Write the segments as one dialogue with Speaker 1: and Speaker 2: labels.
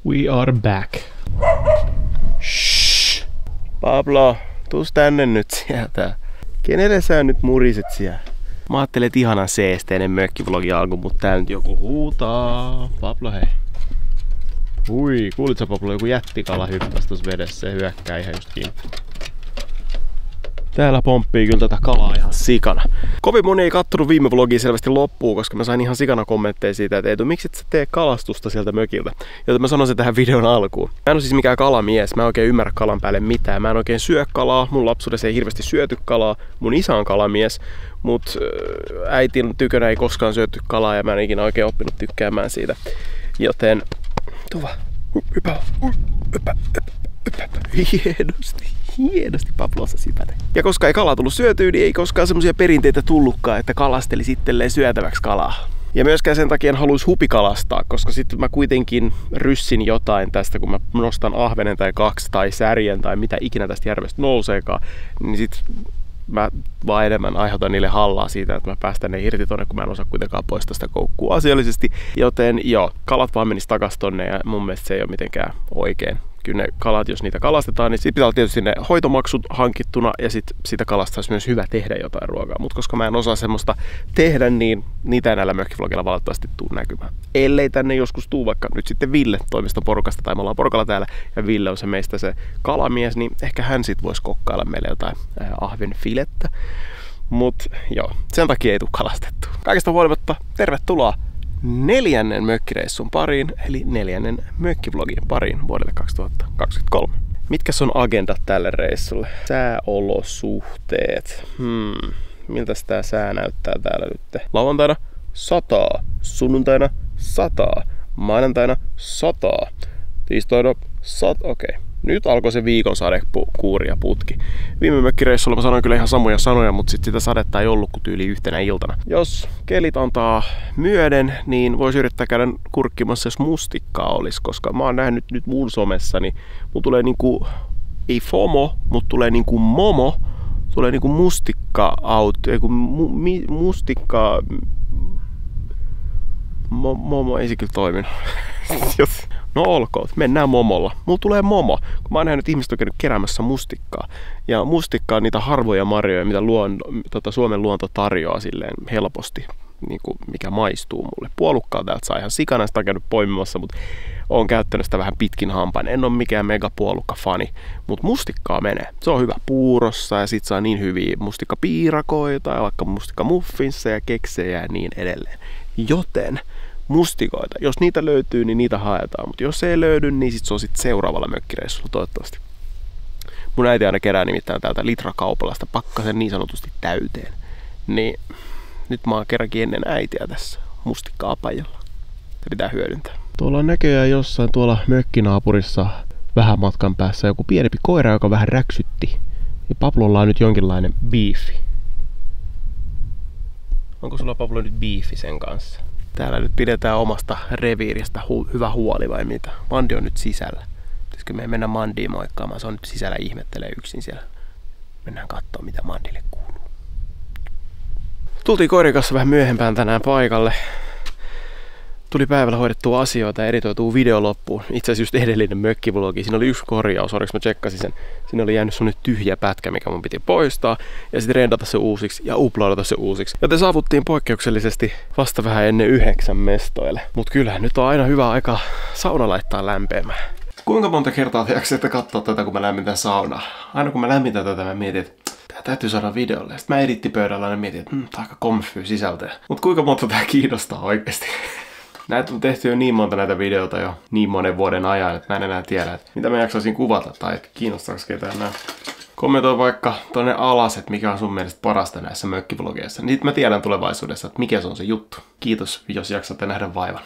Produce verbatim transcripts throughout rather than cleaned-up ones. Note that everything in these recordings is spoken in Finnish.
Speaker 1: We are back. Shh. Pablo, tuus tänne nyt sieltä. Kenelle sä nyt muriset siellä? Mä ajattelin, että ihanan seesteinen mökkivlogi alku, mutta täällä nyt joku huutaa. Pablo, hei. Hui, kuulit sä Pablo, joku jättikala hyppäsi tuossa vedessä ja hyökkää ihan just kiinni. Täällä pomppii kyllä tätä kalaa ihan sikana. Kovin moni ei kattonut viime vlogia selvästi loppuun, koska mä sain ihan sikana kommentteja siitä, että Eetu, miksi et sä tee kalastusta sieltä mökiltä? Joten mä sanon sen tähän videon alkuun. Mä en ole siis mikään kalamies, mä en oikein ymmärrä kalan päälle mitään. Mä en oikein syö kalaa, mun lapsuudessa ei hirveästi syöty kalaa. Mun isä on kalamies, mut äitin tykönä ei koskaan syöty kalaa ja mä en ikinä oikein oppinut tykkäämään siitä. Joten, tuva, hypä, hypä, hypä, hienosti. Hienosti Pablossa sipätä. Ja koska ei kalaa tullut syötyä, niin ei koskaan semmosia perinteitä tullutkaan, että kalasteli itselleen syötäväksi kalaa. Ja myöskään sen takia en haluaisi hupikalastaa, koska sitten mä kuitenkin ryssin jotain tästä, kun mä nostan ahvenen tai kaksi tai särjen tai mitä ikinä tästä järvestä nouseekaan, niin sit mä vaan enemmän aiheutan niille hallaa siitä, että mä päästän ne irti tonne, kun mä en osaa kuitenkaan poistaa sitä koukkua asiallisesti. Joten joo, kalat vaan menis takas tonne ja mun mielestä se ei ole mitenkään oikein. Kyllä ne kalat, jos niitä kalastetaan, niin sit pitää olla tietysti ne hoitomaksut hankittuna ja sit siitä kalasta olisi myös hyvä tehdä jotain ruokaa. Mutta koska mä en osaa semmoista tehdä, niin niitä ei näillä mökkivlogilla valitettavasti tuu näkymään. Ellei tänne joskus tuu vaikka nyt sitten Ville toimistoporukasta tai me ollaan porukalla täällä ja Ville on se meistä se kalamies, niin ehkä hän sit voisi kokkailla meille jotain äh, ahvenfilettä. Mut joo, sen takia ei tuu kalastettu. Kaikesta huolimatta, tervetuloa neljännen mökkireissun pariin, eli neljännen mökkivlogin pariin vuodelle kaksituhattakaksikymmentäkolme. Mitkäs on agendat tälle reissulle? Sääolosuhteet. Hmm. Miltäs tää sää näyttää täällä nyt? Lauantaina sataa, sunnuntaina sataa, maanantaina sataa, tiistaina sat... Okei. Okay. Nyt alkoi se viikon sadekuuri ja putki. Viime mökkireissulla mä sanoin kyllä ihan samoja sanoja, mutta sit sitä sadetta ei ollut kuin tyyli yhtenä iltana. Jos kelit antaa myöden, niin voisi yrittää käydä kurkkimassa, jos mustikkaa olisi, koska mä oon nähnyt nyt mun somessa, niin mun tulee niinku, ei FOMO, mutta tulee niinku MOMO, tulee niinku mustikka out, ei kun mu, mi, mustikka... Mo, momo ei se kyllä toiminut. No olkoon, mennään momolla. Mulla tulee momo, kun mä oon nähnyt, että ihmiset on käynyt keräämässä mustikkaa. Ja mustikkaa on niitä harvoja marjoja, mitä luon, tota, Suomen luonto tarjoaa silleen helposti, niin kuin mikä maistuu mulle. Puolukkaa täältä saa ihan sikana, sitä on käynyt poimimassa, mutta oon käyttänyt sitä vähän pitkin hampain. En ole mikään megapuolukka-fani, mutta mustikkaa menee. Se on hyvä puurossa ja sit saa niin hyviä mustikkapiirakoita ja vaikka mustikkamuffinsa ja keksejä ja niin edelleen. Joten mustikoita, jos niitä löytyy, niin niitä haetaan, mutta jos ei löydy, niin sit se on sit seuraavalla mökkireissulla toivottavasti. Mun äiti aina kerää nimittäin täältä litrakaupalasta pakkasen niin sanotusti täyteen. Niin nyt mä oon kerrankin ennen äitiä tässä mustikka-apajalla. Se pitää hyödyntää. Tuolla on näköjään jossain tuolla mökkinaapurissa vähän matkan päässä joku pienempi koira, joka vähän räksytti. Ja Pablolla on nyt jonkinlainen biifi. Onko sulla Pablo nyt biifi sen kanssa? Täällä nyt pidetään omasta reviiristä hu- hyvä huoli vai mitä? Mandi on nyt sisällä. Pitäisikö me mennä Mandiin moikkaamaan? Se on nyt sisällä ihmettelee yksin siellä. Mennään katsomaan mitä Mandille kuuluu. Tultiin koirin kanssa vähän myöhempään tänään paikalle. Tuli päivällä hoidettua asioita ja editoituu video loppuun. Itse asiassa just edellinen mökkivlogi. Siinä oli yksi korjaus, onneksi mä tsekkasin sen. Siinä oli jäänyt semmonen tyhjä pätkä, mikä mun piti poistaa. Ja sitten rendata se uusiksi ja uploadata se uusiksi. Joten saavuttiin poikkeuksellisesti vasta vähän ennen yhdeksän mestoille. Mut kyllähän nyt on aina hyvä aika sauna laittaa lämpeämään. Kuinka monta kertaa te jaksatte katsoa tätä, kun mä lämmitän saunaa? Aina kun mä lämmitän tätä, mä mietin, että tää täytyy saada videolle. Sitten mä edittipöydällä ja mietin, että mm, tää on aika komfy sisältöä. Mut kuinka monta tää kiinnostaa oikeesti? Näitä on tehty jo niin monta näitä videoita jo niin monen vuoden ajan, että mä en enää tiedä, että mitä mä jaksaisin kuvata tai että kiinnostaako ketään nää. Kommentoi vaikka tonne alas, että mikä on sun mielestä parasta näissä mökkivlogeissa. Niin mä tiedän tulevaisuudessa, että mikä se on se juttu. Kiitos, jos jaksatte nähdä vaivan.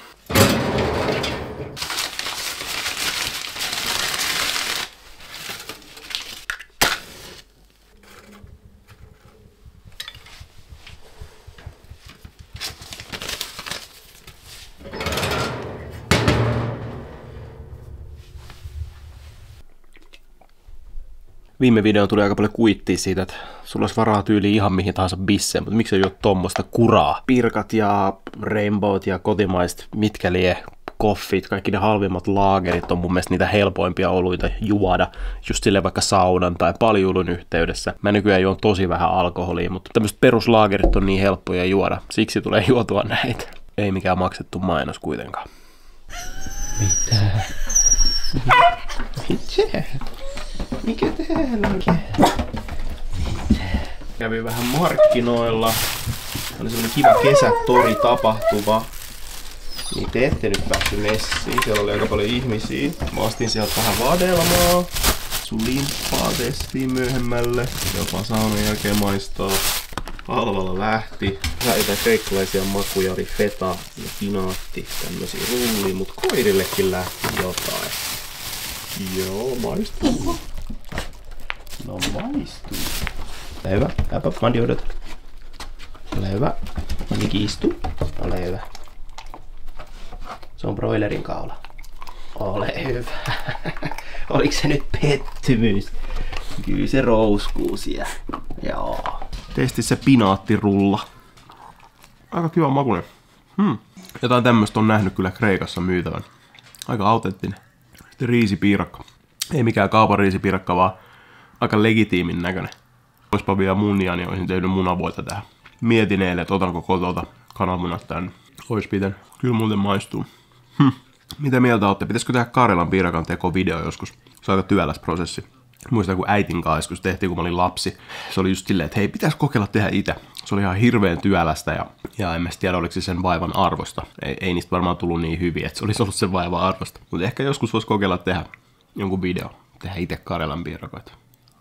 Speaker 1: Viime videoon tuli aika paljon kuittia siitä, että sulla olisi varaa tyyliin ihan mihin tahansa bisseen, mutta miksi ei ole tommoista kuraa? Pirkat ja rainbowt ja kotimaiset, mitkä lie koffit, kaikki ne halvimmat laagerit on mun mielestä niitä helpoimpia oluita juoda, just silleen vaikka saunan tai paljuilun yhteydessä. Mä nykyään juon tosi vähän alkoholia, mutta tämmöiset peruslaagerit on niin helppoja juoda, siksi tulee juotua näitä. Ei mikään maksettu mainos kuitenkaan. Mitä? Mitä? Mikä täällä on? Mitä? Kävin vähän markkinoilla. Oli semmonen kiva kesätori-tapahtuma. Niin te ette nyt päästy messiin. Siellä oli aika paljon ihmisiä. Mä ostin sieltä vähän vadelmaa. Sun limppaa testiin myöhemmälle. Jopa saunan jälkeen maistaa. Halvalla lähti. Vähän jotain kreikkalaisia makuja, oli feta ja pinaatti. Tämmösiä rullia, mut koirillekin lähti jotain. Joo, maistuu. No maistuu. Ole hyvä. Läpä, Mandi odota. Ole hyvä. Mandi kiistuu. Ole hyvä. Se on broilerin kaula. Ole hyvä. Oliko se nyt pettymys? Kyllä se rouskuu siellä. Joo. Testi se pinaattirulla. Aika kiva makuinen. Hmm. Jotain tämmöstä on nähnyt kyllä Kreikassa myytävän. Aika autenttinen. Sitten riisipiirakka. Ei mikään kaupan riisipiirakka, vaan aika legitiimin näköinen. Oispa vielä munia, niin olisin tehnyt munavoita tähän. Mietin eilen, että otanko kotolta kananmunat tänne. Ois pitänyt. Kyllä muuten maistuu. Hm. Mitä mieltä olette? Pitäisikö tehdä Karjalan piirakan teko video joskus? Se on aika työläs prosessi. Muistan, kun äitin kanssa, kun se tehtiin, kun mä olin lapsi. Se oli just silleen, että hei, pitäisi kokeilla tehdä itse. Se oli ihan hirveän työlästä ja, ja en mä tiedä, oliko se sen vaivan arvosta. Ei, ei niistä varmaan tullut niin hyviä, että se olisi ollut sen vaivan arvosta. Mutta ehkä joskus voisi kokeilla tehdä jonkun video. Tehdä itse Karjalan piirakoita.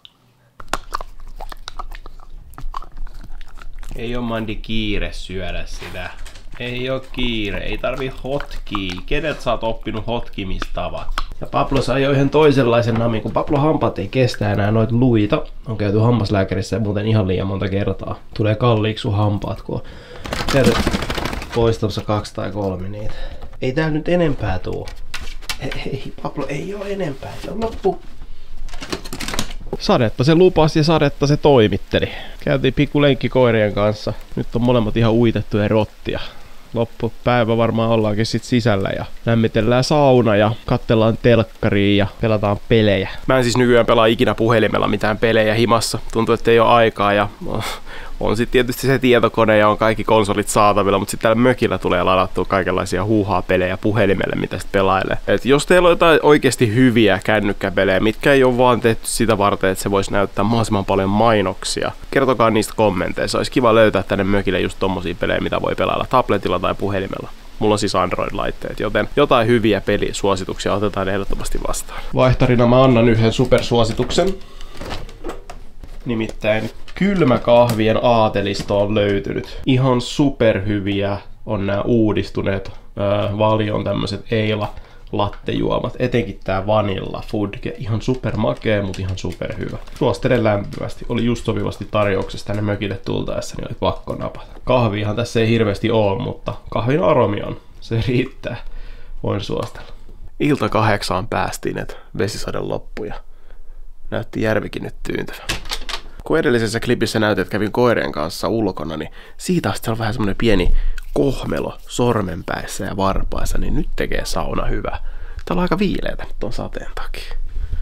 Speaker 1: Ei oo Mandi kiire syödä sitä. Ei oo kiire, ei tarvi hotkii. Kenet sä oot oppinut hotkimistavat? Ja Pablo sai jo yhden toisenlaisen namin, kun Pablo hampaat ei kestä enää noita luita. On käyty hammaslääkärissä muuten ihan liian monta kertaa. Tulee kalliiksi sun hampaat, kun on käyty poistamassa kaksi tai kolme niitä. Ei täällä nyt enempää tuu. Ei, ei Pablo, ei oo enempää. Se on loppu. Sadetta se lupasi ja sadetta se toimitteli. Käytiin pikku lenkki koirien kanssa. Nyt on molemmat ihan uitettuja rottia. Loppupäivä varmaan ollaankin sit sisällä ja lämmitellään sauna ja katsellaan telkkaria ja pelataan pelejä. Mä en siis nykyään pelaa ikinä puhelimella mitään pelejä himassa. Tuntuu, että ei ole aikaa ja on sitten tietysti se tietokone ja on kaikki konsolit saatavilla, mutta sitten täällä mökillä tulee ladattua kaikenlaisia huuhaa pelejä puhelimelle, mitä sitten pelailee. Et jos teillä on jotain oikeasti hyviä kännykkäpelejä, mitkä ei ole vaan tehty sitä varten, että se voisi näyttää mahdollisimman paljon mainoksia, kertokaa niistä kommenteissa. Olisi kiva löytää tänne mökille just tommosia pelejä, mitä voi pelailla tabletilla tai puhelimella. Mulla on siis Android-laitteet, joten jotain hyviä pelisuosituksia otetaan ehdottomasti vastaan. Vaihtarina mä annan yhden supersuosituksen. Nimittäin kylmäkahvien aatelisto on löytynyt. Ihan superhyviä on nämä uudistuneet ää, Valion tämmöiset Eila lattejuomat. Etenkin tää Vanilla Fudge. Ihan super makea, mutta ihan super hyvä. Suosittelen lämpimästi. Oli just sopivasti tarjouksessa tänne mökille tultaessa, niin oli pakko napata. Kahviahan tässä ei hirveästi ole, mutta kahvin aromi on. Se riittää. Voin suositella. Ilta kahdeksaan päästiin, että vesisade loppui ja näytti järvikin nyt tyyntävä. Kun edellisessä klipissä näytin, että kävin koirien kanssa ulkona, niin siitä asti on vähän semmonen pieni kohmelo sormenpäissä ja varpaissa, niin nyt tekee sauna hyvää. Täällä on aika viileätä tuon sateen takia.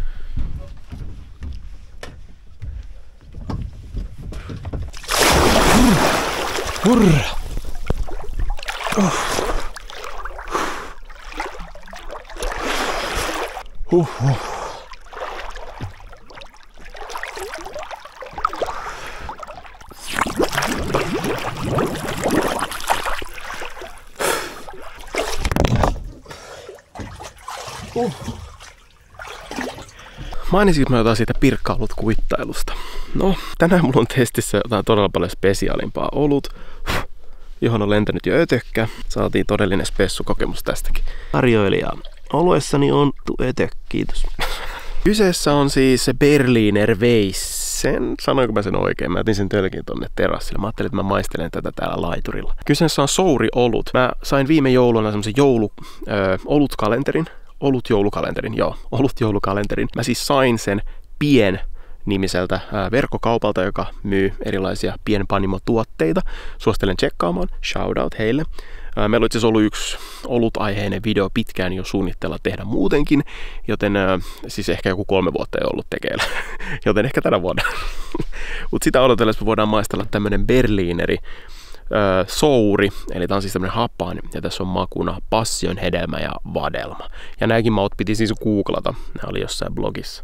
Speaker 1: Hurra! Uh. Huh, huh. Uh. Mainisinko mä jotain siitä pirkkailut kuittailusta? No, tänään mulla on testissä jotain todella paljon spesiaalimpaa olut, johon on lentänyt jo ötökkä. Saatiin todellinen spessukokemus tästäkin. Tarjoilija oluessani on ötök, kiitos. Kyseessä on siis Berliner Weissen. Sanoinko mä sen oikein? Mä otin sen tölkin tonne terassille. Mä ajattelin, että mä maistelen tätä täällä laiturilla. Kyseessä on souri olut. Mä sain viime jouluna semmosen joulu, ö, olutkalenterin. Olut joulukalenterin, joo, olut joulukalenterin. Mä siis sain sen Pien nimiseltä ää, verkkokaupalta, joka myy erilaisia pienpanimotuotteita. Suosittelen tsekkaamaan, shoutout heille. Meillä on itse asiassa ollut yksi olut-aiheinen video pitkään jo suunnitella tehdä muutenkin, joten siis ehkä joku kolme vuotta ei ollut tekeillä, joten ehkä tänä vuonna. Mutta sitä odotellessa me voidaan maistella tämmönen Berlineri öö, souri, eli tää on siis tämmönen hapaan, ja tässä on makuna passion, hedelmä ja vadelma. Ja nämäkin maut piti siis googlata, nämä oli jossain blogissa.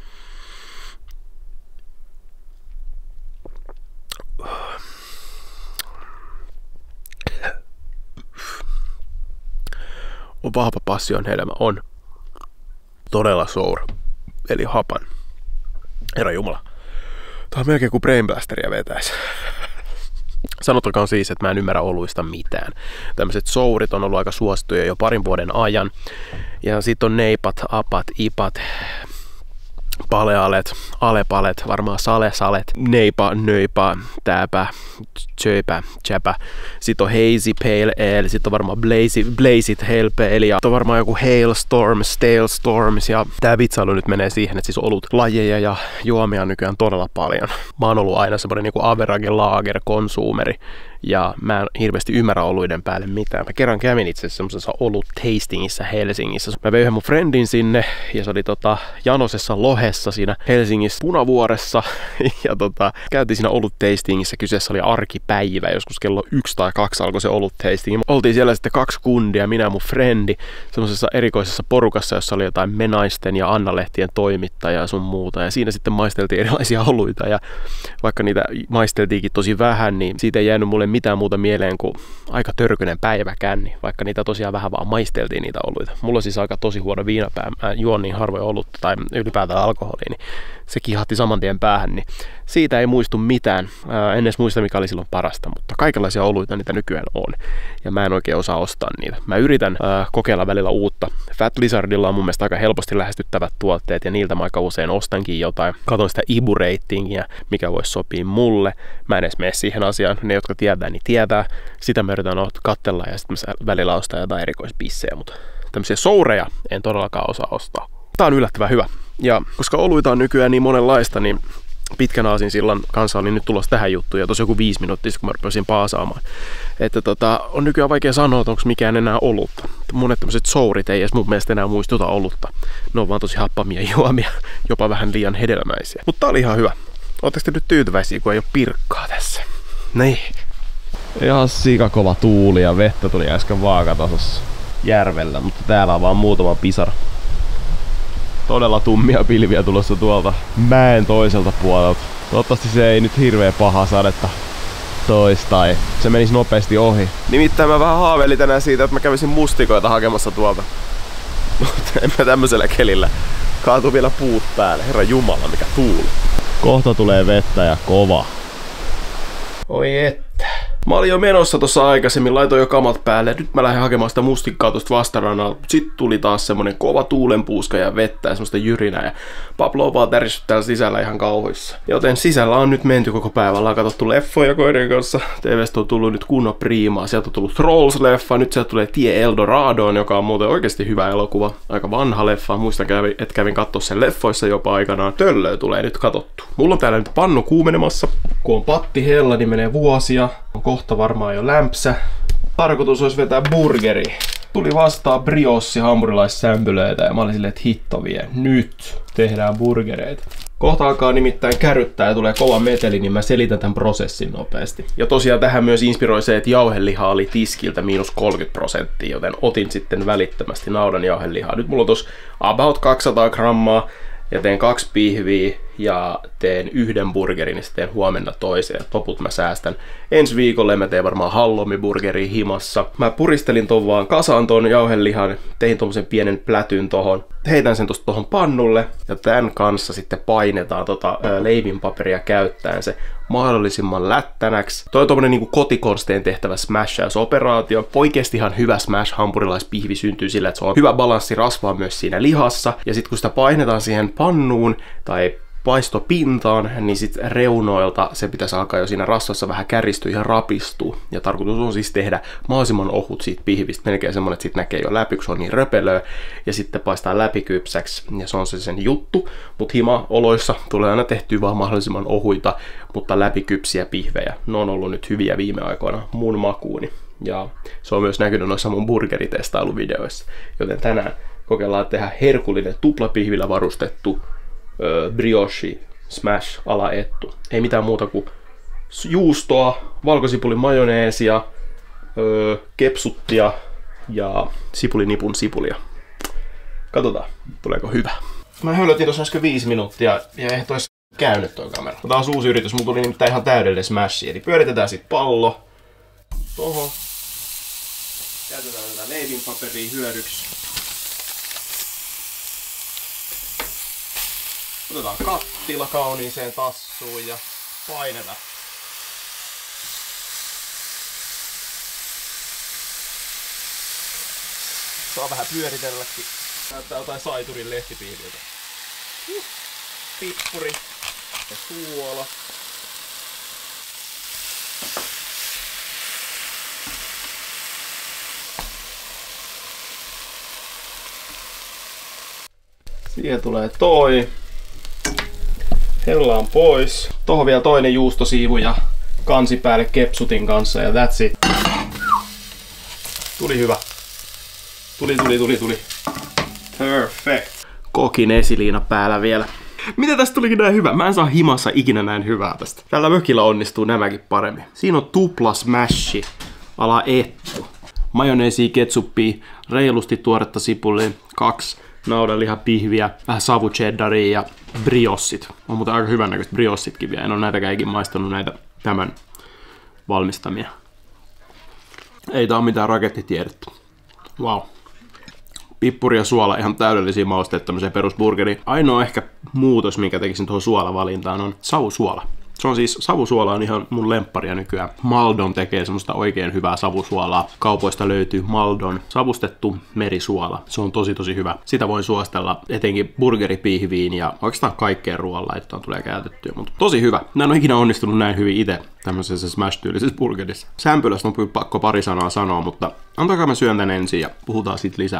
Speaker 1: On vahva passion hedelmä, on todella sour, eli hapan. Herra jumala. Tää on melkein kuin Brain Blasteria vetäisi. Sanottakaan siis, että mä en ymmärrä oluista mitään. Tämmöiset sourit on ollut aika suosittuja jo parin vuoden ajan. Ja sitten on neipat, apat, ipat, palealet, alepalet, varmaan salesalet, neipa, nöipa, tääpä, tjöipä, tsäpä. Sitten on hazy pale ale, sitten on varmaan blazy, blazit pale ale ja on varmaan joku hailstorm, stale storms ja tää vitsailu nyt menee siihen, että siis olut lajeja ja juomia on nykyään todella paljon. Mä oon ollut aina semmoinen niinku average lager konsumeri ja mä en hirveästi ymmärrä oluiden päälle mitään. Mä kerran kävin itse asiassa semmosessa olut tastingissa Helsingissä. Mä vein yhden mun friendin sinne ja se oli tota Janosessa Lohessa siinä Helsingissä Punavuoressa ja tota käytiin siinä olut tastingissa. Kyseessä oli arkipäivä, joskus kello yksi tai kaksi alkoi se olut tasting. Oltiin siellä sitten kaksi kundia, minä ja mun frendi, semmosessa erikoisessa porukassa, jossa oli jotain Menaisten ja Anna-lehtien toimittajia ja sun muuta. Ja siinä sitten maisteltiin erilaisia oluita ja vaikka niitä maisteltiinkin tosi vähän, niin siitä ei jäänyt mulle mitään muuta mieleen kuin aika törkynen päiväkänni, vaikka niitä tosiaan vähän vaan maisteltiin niitä oluita. Mulla on siis aika tosi huono viinapää, mä juon niin harvoin olutta tai ylipäätään alkoholia, niin se kihahti saman tien päähän, niin siitä ei muistu mitään. Ää, en edes muista, mikä oli silloin parasta, mutta kaikenlaisia oluita niitä nykyään on. Ja mä en oikein osaa ostaa niitä. Mä yritän ää, kokeilla välillä uutta. Fat Lizardilla on mun mielestä aika helposti lähestyttävät tuotteet, ja niiltä mä aika usein ostankin jotain. Katon sitä Ibu-ratingia, mikä voisi sopia mulle. Mä en edes mene siihen asiaan. Ne, jotka tietää, niin tietää. Sitä mä yritän katsella, ja sitten mä välillä ostaa jotain erikoispissejä, mutta tämmöisiä soureja en todellakaan osaa ostaa. Tää on yllättävän hyvä. Ja koska oluita on nykyään niin monenlaista, niin pitkän aasinsillan kanssa oli nyt tulossa tähän juttuun ja tosi joku viisi minuuttia, kun mä rupesin paasaamaan. Että tota, on nykyään vaikea sanoa, että onko mikään enää olutta. Monet tämmöiset sourit ei edes mun mielestä enää muistuta olutta. Ne on vaan tosi happamia juomia, jopa vähän liian hedelmäisiä. Mutta tää oli ihan hyvä. Ootteko te nyt tyytyväisiä, kun ei oo pirkkaa tässä? Niin. Ihan sikakova tuuli ja vettä tuli äsken vaakatasossa järvellä, mutta täällä on vaan muutama pisara. Todella tummia pilviä tulossa tuolta mäen toiselta puolelta. Toivottavasti se ei nyt hirveä paha sadetta toista, ei. Se menisi nopeasti ohi. Nimittäin mä vähän haaveilin tänään siitä, että mä kävisin mustikoita hakemassa tuolta. Mutta en mä tämmöisellä kelillä. Kaatuu vielä puut päälle. Herra jumala, mikä tuuli. Kohta tulee vettä ja kova. Oi että. Mä olin jo menossa tossa aikaisemmin, laitoin jo kamat päälle. Nyt mä lähdin hakemaan sitä mustikkaa tosta vastarannalta. Sitten tuli taas semmonen kova tuulenpuuska ja vettä ja semmoista jyrinää. Ja Pablo on vaan tärissyt täällä sisällä ihan kauhuissa. Joten sisällä on nyt menty koko päivän. Ollaan katsottu leffoja koirien kanssa. T V:stä on tullut nyt kunnon priimaa. Sieltä on tullut Trolls-leffa. Nyt sieltä tulee Tie Eldoradoon, joka on muuten oikeasti hyvä elokuva. Aika vanha leffa. Muistan, että kävin katsoa sen leffoissa jopa aikanaan. Töllöä tulee nyt katsottu. Mulla on täällä nyt pannu kuumenemassa. Kun on patti hella, niin menee vuosia. On kohta varmaan jo lämpsä. Tarkoitus olisi vetää burgeri. Tuli vastaan briossi hampurilaissämpylöitä ja mä olin silleen, että hitto vie. Nyt tehdään burgereita. Kohta alkaa nimittäin kärryttää ja tulee kova meteli, niin mä selitän tämän prosessin nopeasti. Ja tosiaan tähän myös inspiroi se, että jauhelihaa oli tiskiltä miinus kolmekymmentä prosenttia, joten otin sitten välittömästi naudan jauhelihaa. Nyt mulla on tossa about kaksisataa grammaa ja teen kaksi pihviä ja teen yhden burgerin ja sitten teen huomenna toiseen. Loput mä säästän ensi viikolle. Mä teen varmaan halloumi-burgeria himassa. Mä puristelin ton vaan kasaan ton jauhelihan, tein tommosen pienen plätyn tohon. Heitän sen tosta tohon pannulle ja tän kanssa sitten painetaan tota ää, leivinpaperia käyttäen se mahdollisimman lättänäksi. Toi on tommonen niinku kotikonstein tehtävä smashaus-operaatio. Oikeesti ihan hyvä smash-hampurilaispihvi syntyy sillä, että se on hyvä balanssi rasvaa myös siinä lihassa. Ja sit kun sitä painetaan siihen pannuun tai paistopintaan, niin sit reunoilta se pitäisi alkaa jo siinä rasvassa vähän kärjistyä ja rapistua. Ja tarkoitus on siis tehdä mahdollisimman ohut siitä pihvistä, melkein semmonen, että sit näkee jo läpi, kun se on niin röpelöä, ja sitten paistaa läpikypsäksi, ja se on se sen juttu. Mut hima-oloissa tulee aina tehtyä vaan mahdollisimman ohuita, mutta läpikypsiä pihvejä. Ne on ollut nyt hyviä viime aikoina mun makuuni. Ja se on myös näkynyt noissa mun burgeritestailuvideoissa. Joten tänään kokeillaan tehdä herkullinen tuplapihvillä varustettu öö, brioche smash ala ettu. Ei mitään muuta kuin juustoa, valkosipulin majoneesia, öö, kepsuttia ja sipulinipun sipulia. Katsotaan, tuleeko hyvä. Mä hölötin tuossa äsken viisi minuuttia ja ei tois käynyt toi kamera. Tää on uusi yritys, mulla tuli nimittäin ihan täydellinen smashi. Eli pyöritetään sit pallo tohon. Käytetään tätä leivinpaperia hyödyksi. Otetaan kattila kauniiseen tassuun ja painetaan. Saa vähän pyöritelläkin. Näyttää jotain saiturin lehtipihviltä. Uh, pippuri ja suola. Siihen tulee toi. Hellaan pois. Tohon vielä toinen juustosiivu ja kansi päälle kepsutin kanssa ja that's it. Tuli hyvä. Tuli, tuli, tuli, tuli. Perfect. Kokin esiliina päällä vielä. Miten tästä tulikin näin hyvä? Mä en saa himassa ikinä näin hyvää tästä. Tällä mökillä onnistuu nämäkin paremmin. Siinä on tupla smashi ala ettu. Majoneesia, ketsuppia, reilusti tuoretta sipulia, kaksi naudanlihapihviä, vähän savu cheddaria ja briossit. On muuten aika hyvän näköistä briossitkin vielä. En ole näitäkään ikin maistanut näitä tämän valmistamia. Ei tää ole mitään rakettitiedettä. Wow. Pippuri ja suola, ihan täydellisiä mausteita tämmöiseen perusburgeriin. Ainoa ehkä muutos, minkä tekisin tuohon suolavalintaan, on savusuola. Se on siis, savusuola on ihan mun lempparia nykyään. Maldon tekee semmoista oikein hyvää savusuolaa. Kaupoista löytyy Maldon savustettu merisuola. Se on tosi tosi hyvä. Sitä voin suostella etenkin burgeripihviin ja oikeastaan kaikkeen ruoanlaittoon tulee käytettyä. Mutta tosi hyvä. Mä en ole ikinä onnistunut näin hyvin itse tämmöisessä smash-tyylisessä burgerissa. Sämpylästä on pakko pari sanaa sanoa, mutta antakaa mä syön tän ensin ja puhutaan sit lisää.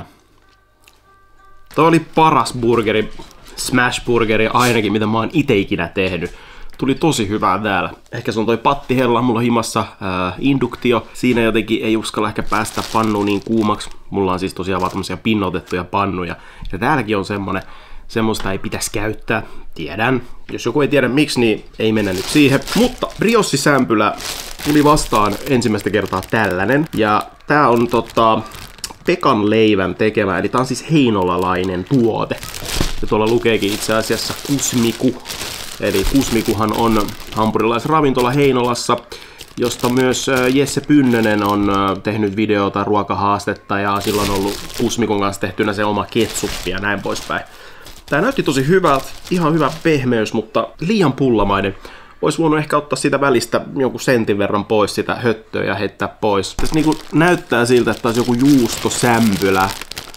Speaker 1: Toi oli paras burgeri, smash-burgeri ainakin, mitä mä oon ite ikinä tehnyt. Tuli tosi hyvää täällä. Ehkä se on toi pattihella, mulla on himassa ää, induktio. Siinä jotenkin ei uskalla ehkä päästä pannuun niin kuumaksi. Mulla on siis tosiaan vaan tämmösiä pinnotettuja pannuja. Ja täälläkin on semmonen, semmoista ei pitäisi käyttää. Tiedän. Jos joku ei tiedä miksi, niin ei mennä nyt siihen. Mutta briossisämpylä tuli vastaan ensimmäistä kertaa tällainen. Ja tää on tota Pekan leivän tekemä, eli tää on siis heinolalainen tuote. Ja tuolla lukeekin itse asiassa Kusmiku. Eli Kusmikuhan on hampurilaisravintola Heinolassa, josta myös Jesse Pynnönen on tehnyt videota, ruokahaastetta ja silloin on ollut Kusmikun kanssa tehtynä se oma ketsuppi ja näin poispäin. Tää näytti tosi hyvältä, ihan hyvä pehmeys, mutta liian pullamainen. Olisi voinut ehkä ottaa siitä välistä jonkun sentin verran pois sitä höttöä ja heittää pois. Tässä niinku näyttää siltä, että olisi joku juustosämpylä.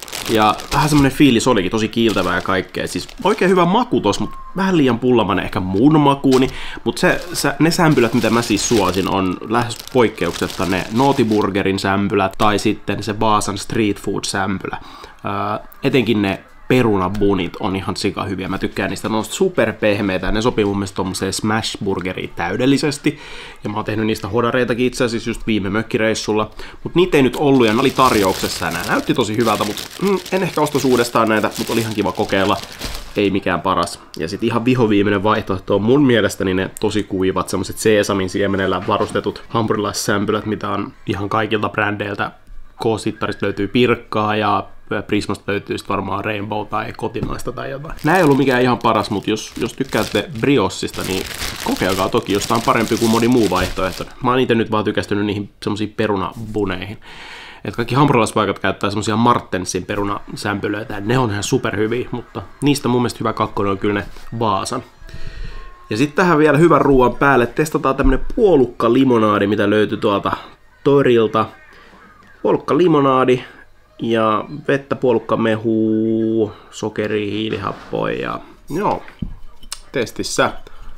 Speaker 1: Ja vähän semmonen fiilis olikin, tosi kiiltävää ja kaikkea. Siis oikein hyvä maku tos, mutta vähän liian pullamainen ehkä mun makuuni. Mutta se, se, ne sämpylät, mitä mä siis suosin, on lähes poikkeuksetta ne Nootiburgerin sämpylät tai sitten se Vaasan Street Food sämpylä. Öö, etenkin ne perunabunit on ihan sika hyviä. Mä tykkään niistä, ne on superpehmeitä ja ne sopii mun mielestä tommoseen smash-burgeriin täydellisesti. Ja mä oon tehnyt niistä hodareitakin itse asiassa just viime mökkireissulla. Mut niitä ei nyt ollut ja ne oli tarjouksessa ja nää näytti tosi hyvältä, mut mm, en ehkä ostais uudestaan näitä, mut oli ihan kiva kokeilla. Ei mikään paras. Ja sit ihan vihoviimeinen vaihtoehto on mun mielestäni ne tosi kuivat, semmoset seesamin siemenellä varustetut hampurilaissämpylät, mitä on ihan kaikilta brändeiltä. K-sittarista löytyy Pirkkaa ja Prismasta löytyy sit varmaan Rainbow tai kotimaista tai jotain. Nää ei ollut mikään ihan paras, mutta jos, jos tykkäätte briossista, niin kokeilkaa toki, jos tää on parempi kuin moni muu vaihtoehto. Mä oon ite nyt vaan tykästynyt niihin semmosiin perunabuneihin. Et kaikki hampurilaispaikat käyttää semmosia Martensin perunasämpylöitä ja ne on ihan superhyviä, mutta niistä mun mielestä hyvä kakkonen on kyllä ne Vaasan. Ja sitten tähän vielä hyvän ruoan päälle testataan tämmönen puolukkalimonaadi, mitä löytyy tuolta torilta. Puolukkalimonadi ja vettä, puolukkamehua, sokeria, hiilihappoa ja joo, testissä.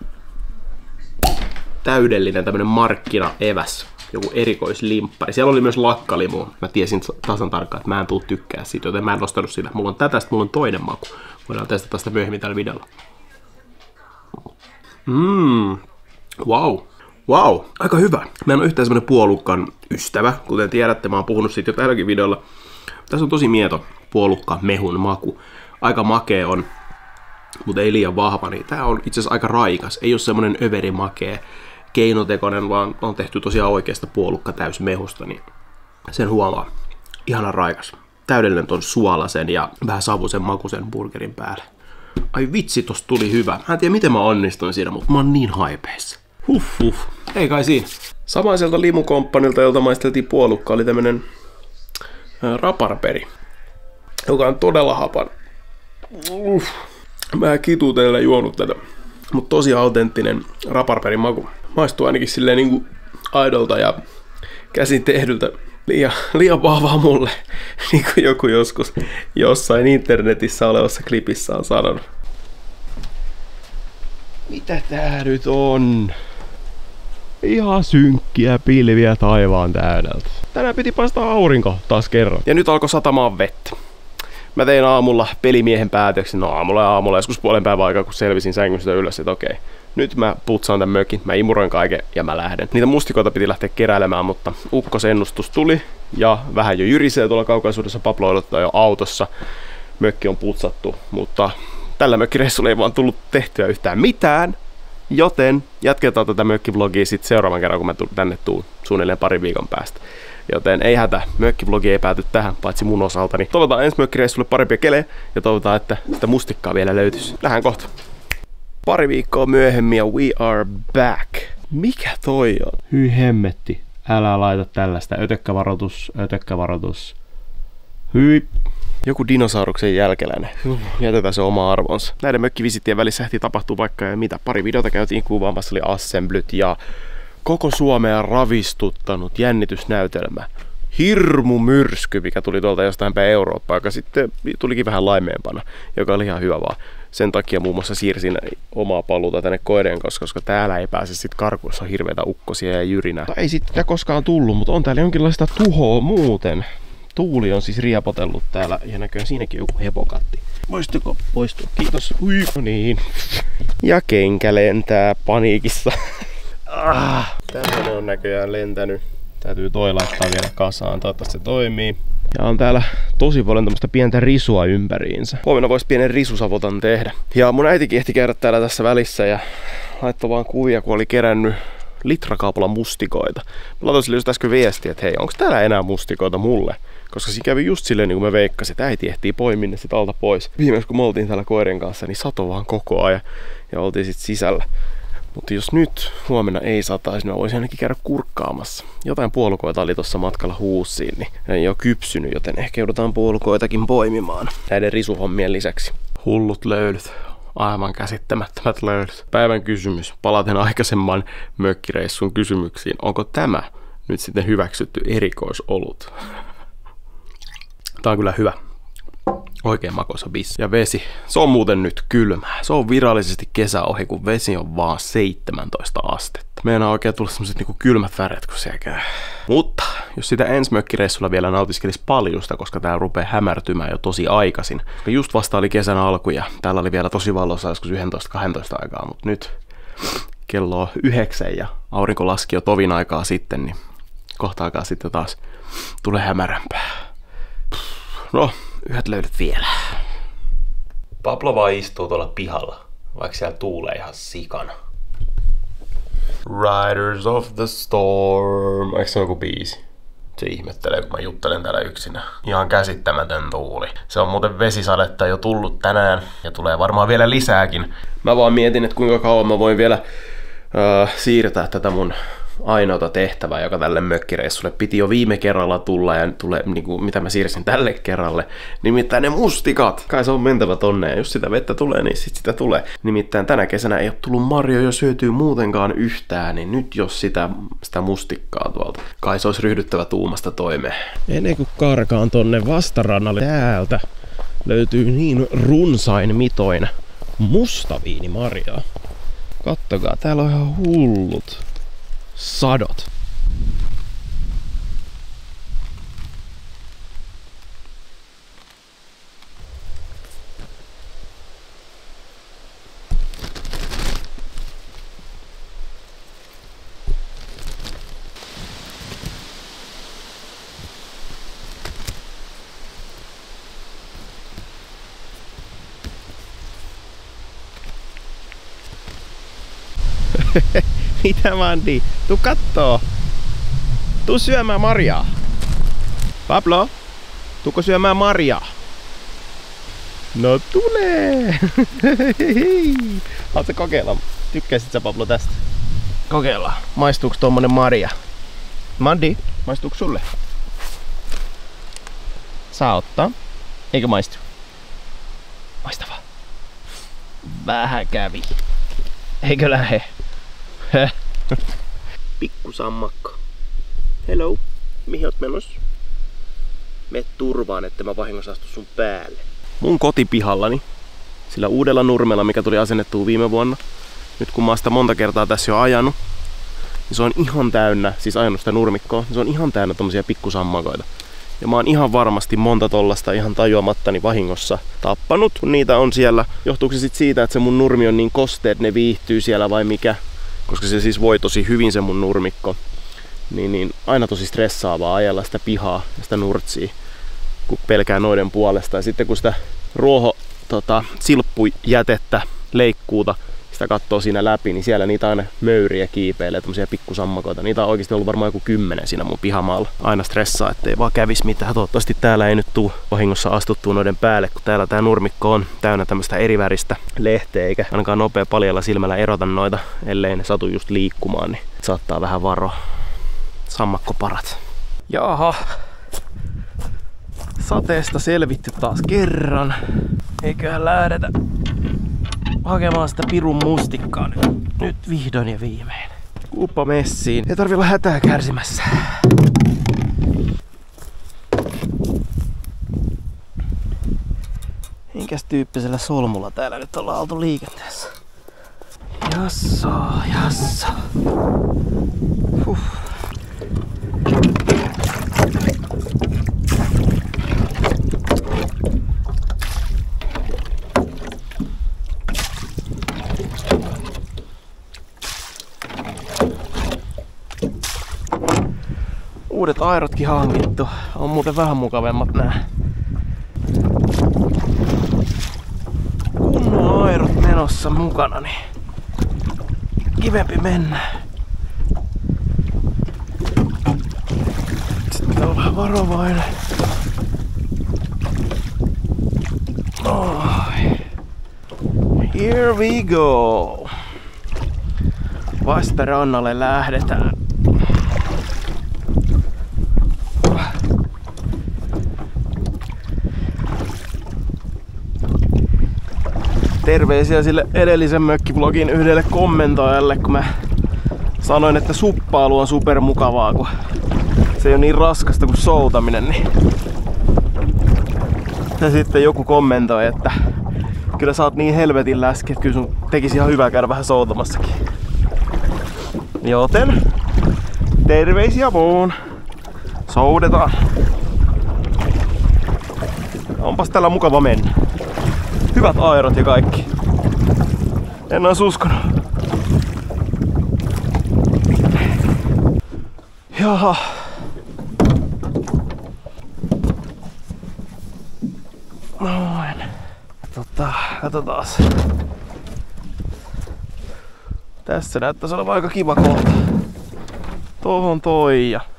Speaker 1: Täydellinen tämmönen markkinaeväs, joku erikoislimppari. Siellä oli myös lakkalimu. Mä tiesin tasan tarkkaan, että mä en tuu tykkää siitä, joten mä en nostanut sitä. Mulla on tätä, sitten mulla on toinen maku. Voidaan testata sitä myöhemmin tällä videolla. Mmm, wow. Wow, aika hyvä. Mä en ole yhtään semmonen puolukkan ystävä, kuten tiedätte, mä oon puhunut siitä jo tälläkin videolla. Tässä on tosi mieto puolukka mehun maku. Aika makea on, mutta ei liian vahva, niin tää on itse asiassa aika raikas. Ei ole semmonen överimakea, keinotekoinen, vaan on tehty tosiaan oikeasta puolukka täysmehusta, niin sen huomaa. Ihana raikas. Täydellinen ton suolasen ja vähän savusen makuisen burgerin päälle. Ai vitsi, tosta tuli hyvä. Mä en tiedä miten mä onnistuin siinä, mutta mä oon niin haipeissa. Huh huh. Ei kai siinä. Samaiselta limukomppanilta, jolta maisteltiin puolukka, oli tämmönen ää, raparperi, joka on todella hapan. Uh. Mä kituutella juonut tätä. Mut tosi autenttinen raparperin maku. Maistuu ainakin silleen niinku aidolta ja käsin tehdyltä. Liian, liian vahvaa mulle, niin kuin joku joskus jossain internetissä olevassa klipissä on sanonut. Mitä tää nyt on? Ihan synkkiä pilviä taivaan täydeltä. Tänään piti paistaa aurinko taas kerran. Ja nyt alkoi satamaan vettä. Mä tein aamulla pelimiehen päätöksen, no aamulla ja aamulla joskus puolen päivän aikaa, kun selvisin sängystä ylös, että okei. Nyt mä putsaan tän mökin, mä imuroin kaiken ja mä lähden. Niitä mustikoita piti lähteä keräilemään, mutta ukkosennustus tuli ja vähän jo jyrisee tuolla kaukaisuudessa. Pablo odottaa jo autossa. Mökki on putsattu, mutta tällä mökkireissulla ei vaan tullut tehtyä yhtään mitään. Joten jatketaan tätä mökkivlogia sitten seuraavan kerran, kun mä tänne tuun suunnilleen pari viikon päästä. Joten ei hätä, mökkivlogi ei pääty tähän, paitsi mun osaltani. Toivotaan ensi mökkireissulle parempia kelejä ja toivotaan, että sitä mustikkaa vielä löytyisi. Lähdään kohta. Pari viikkoa myöhemmin ja we are back. Mikä toi on? Hyi hemmetti. Älä laita tällaista. Ötökkävaroitus, ötökkävaroitus. Hyi. Joku dinosauruksen jälkeläinen. Jätetään se oma arvonsa. Näiden mökkivisittien välissä ehti tapahtuu vaikka ja mitä. Pari videota käytiin kuvaamassa, oli assemblyt ja koko Suomea ravistuttanut jännitysnäytelmä. Hirmu myrsky, mikä tuli tuolta jostain päin Eurooppaa, joka sitten tulikin vähän laimeempana, joka oli ihan hyvä vaan. Sen takia muun muassa siirsin omaa paluuta tänne koirien kanssa, koska täällä ei pääse sit karkuissa hirveitä ukkosia ja jyrinää. Ei sitten koskaan tullut, mutta on täällä jonkinlaista tuhoa muuten. Tuuli on siis riepotellut täällä ja näköjään siinäkin joku hepokatti. Voisitko poistua? Kiitos. Ui. No niin. Ja kenkä lentää paniikissa. Ah, tämmönen on näköjään lentänyt. Täytyy toi laittaa vielä kasaan, toivottavasti se toimii. Ja on täällä tosi paljon tämmöstä pientä risua ympäriinsä. Huomenna voisi pienen risusavotan tehdä. Ja mun äitikin ehti käydä täällä tässä välissä ja laittoi vaan kuvia, kun oli kerännyt litrakaupalla mustikoita. Mä laitoin sille just äsken viestiä, että hei, onko täällä enää mustikoita mulle? Koska siinä kävi just silleen, niin kuin mä veikkasin, että äiti ehtii poimia ne sit alta pois. Viimeis kun me oltiin täällä koirien kanssa, niin sato vaan koko ajan ja oltiin sit sisällä. Mutta jos nyt huomenna ei sataisi, niin mä voisin ainakin käydä kurkkaamassa. Jotain puolukoita oli tuossa matkalla huussiin, niin ei ole kypsynyt, joten ehkä joudutaan puolukoitakin poimimaan näiden risuhommien lisäksi. Hullut löylyt. Aivan käsittämättömät löylyt. Päivän kysymys. Palaten aikaisemman mökkireissun kysymyksiin. Onko tämä nyt sitten hyväksytty erikoisolut? Tää on kyllä hyvä. Oikein makoisa bissi. Ja vesi. Se on muuten nyt kylmää. Se on virallisesti kesä ohi, kun vesi on vaan seitsemäntoista astetta. Meidän on oikein tullut semmoset niinku kylmät väret, kun siellä käy. Mutta jos sitä ensi mökkireissulla vielä nautiskelisi paljusta, koska tää rupeaa hämärtymään jo tosi aikaisin. Just vasta oli kesän alku ja täällä oli vielä tosi valossa joskus yksitoista kaksitoista aikaa, mutta nyt kello on yhdeksän ja aurinko laski jo tovin aikaa sitten, niin kohta aikaa sitten taas tulee hämärämpää. No, yhdet löydät vielä. Pablo vaan istuu tuolla pihalla, vaikka siellä tuulee ihan sikana. Riders of the Storm. Eikö se ole joku biisi? Se ihmettelee, kun mä juttelen täällä yksinä. Ihan käsittämätön tuuli. Se on muuten vesisadetta jo tullut tänään ja tulee varmaan vielä lisääkin. Mä vaan mietin, että kuinka kauan mä voin vielä uh, siirtää tätä mun ainoata tehtävää, joka tälle mökkireissulle piti jo viime kerralla tulla ja tulee, niin kuin, mitä mä siirsin tälle kerralle. Nimittäin ne mustikat. Kai se on mentävä tonne ja jos sitä vettä tulee, niin sit sitä tulee. Nimittäin tänä kesänä ei ole tullut marjoja syötyä muutenkaan yhtään, niin nyt jos sitä, sitä mustikkaa tuolta. Kai se olisi ryhdyttävä tuumasta toimeen. Ennen kuin karkaan tonne vastarannalle täältä löytyy niin runsain mitoin mustaviinimarjaa. Kattokaa, täällä on ihan hullut sadot. Mitä Mandi? Tuu kattoo. Tuu syömään marjaa. Pablo, tuuko syömään marjaa? No tulee! Haluatko kokeilla? Tykkäisit sä Pablo tästä? Kokeillaan. Maistuuko tommonen marja? Mandi, maistuuko sulle? Saa ottaa. Eikö maistu? Maistava. Vähän kävi. Eikö lähe? Pikku sammakko. Hello. Mihin oot menossa? Me turvaan, että mä vahingossa astu sun päälle. Mun kotipihallani, sillä uudella nurmella, mikä tuli asennettua viime vuonna, nyt kun mä oon sitä monta kertaa tässä jo ajanut, niin se on ihan täynnä, siis ajanut sitä nurmikkoa, niin se on ihan täynnä tommosia pikkusammakoita. Ja mä oon ihan varmasti monta tollasta ihan tajuamattani vahingossa tappanut, kun niitä on siellä. Johtuuko se sit siitä, että se mun nurmi on niin kosteet, ne viihtyy siellä vai mikä? Koska se siis voi tosi hyvin se mun nurmikko. Niin, niin aina tosi stressaavaa ajella sitä pihaa ja sitä nurtsia, kun pelkää noiden puolesta. Ja sitten kun sitä ruoho tota, silppujätettä, leikkuuta, sitä katsoo siinä läpi, niin siellä niitä aina möyriä kiipeilee, tämmösiä pikkusammakoita. Niitä on oikeasti ollut varmaan joku kymmenen siinä mun pihamaalla. Aina stressaa, ettei vaan kävis mitään. Toivottavasti täällä ei nyt tuu vahingossa astuttua noiden päälle, kun täällä tää nurmikko on täynnä tämmöistä eriväristä lehteä, eikä ainakaan nopea paljalla silmällä erota noita, ellei ne satu just liikkumaan, niin saattaa vähän varoa. Sammakkoparat. Jaha. Sateesta selvitty taas kerran. Eiköhän lähdetä hakemaan sitä pirun mustikkaa nyt, nyt vihdoin ja viimein. Kuuppa messiin. Ei tarvi olla hätää kärsimässä. Minkäs tyyppisellä solmulla täällä nyt ollaan oltu liikenteessä? Jasso, jasso. Huh. Uudet airotkin hankittu. On muuten vähän mukavemmat nää. Kunnon airot menossa mukana, niin kivempi mennä. Sitten olla varovainen. Oi. Here we go. Vastarannalle lähdetään. Terveisiä sille edellisen mökkivlogin yhdelle kommentoijalle, kun mä sanoin, että suppailu on supermukavaa, kun se ei ole niin raskasta kuin soutaminen. Niin. Ja sitten joku kommentoi, että kyllä sä oot niin helvetin läski, että kyllä sun tekisi ihan hyvää käydä vähän soutamassakin. Joten terveisiä vaan. Soudetaan. Onpas täällä mukava mennä. Hyvät aerot ja kaikki. En ois uskonut. Jaha. Noin. Tota, katsotaas. Tässä näyttäisi olevan aika kiva kohta. Tohon toi ja